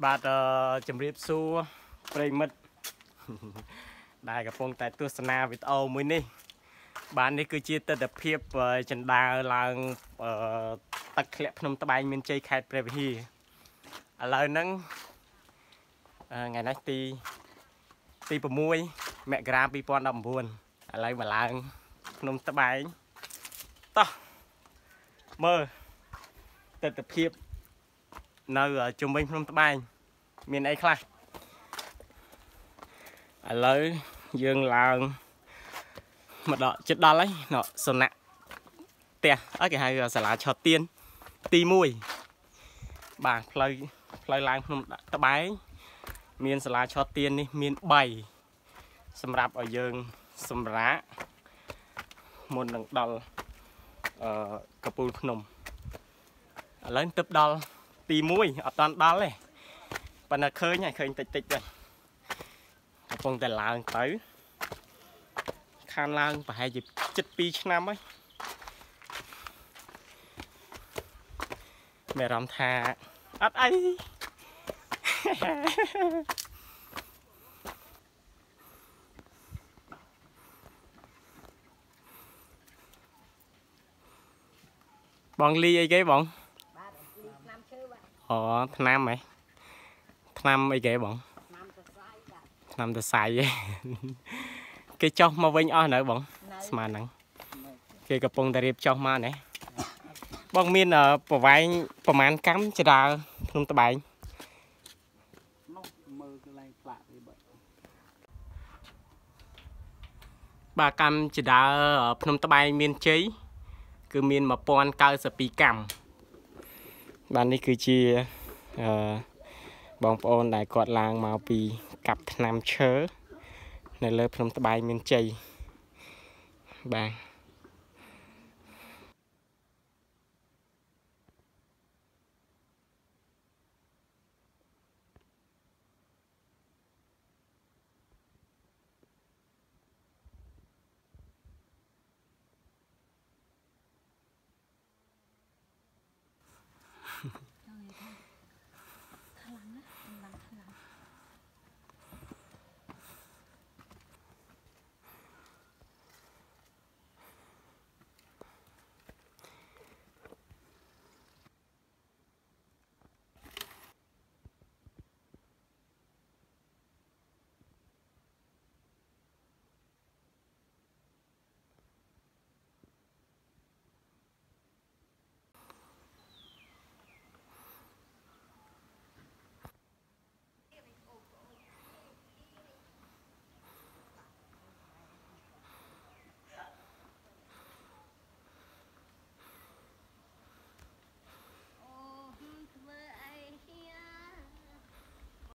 បាទជំរាបសួរប្រិមិត្តដែលកំពុងតែទស្សនាវីដេអូមួយនេះបាទនេះគឺជាទស្សនភាពចិន្តាឡើងទឹកធ្លាក់ភ្នំត្បែងមានជ័យខេត្តព្រះវិហារឥឡូវហ្នឹងថ្ងៃនេះទី6មករា2019ឥឡូវមកឡើងភ្នំត្បែងតោះមើលទស្សនភាពនៅជុំវិញភ្នំត្បែងមានអីខ្លះឥឡូវយើងឡើងមកដល់ជិតដល់ហើយណ៎សំណាក់ផ្ទះអីគេហៅសាលាឆោតទៀនទី1បាទផ្លូវឡើងភ្នំត្បែងមានសាលាឆោតទៀននេះមាន3សម្រាប់ឲ្យយើងសម្រាកមុននឹងដល់កពូលភ្នំឥឡូវទៅដល់ទី1អត់តាន់ដល់ទេប៉ុន្តែឃើញតិចទៅកំពុងតែឡើងទៅខានឡើងប្រហែលជា7-2ឆ្នាំហើយមានអារម្មណ៍ថាអត់អីបងលីអីគេបងអូឆ្នាំហ៎ឆ្នាំអីគេបងឆ្នាំទៅសៃគេចុះមកវិញអស់នៅបងស្មានហ្នឹងគេកំពុងតែរៀបចុះមកណាបងមានប្រវែងប្រមាណកម្មចដាលភ្នំត្បែងនោះមើលកន្លែងផ្លាកទេបាទកម្មចដាលភ្នំត្បែងមានជ័យគឺមាន1092កម្មបាទនេះគឺជាបងប្អូនដែលគាត់ឡើងមកពីកាប់ថ្នាំឈើនៅលើភ្នំត្បែងមានជ័យបាទ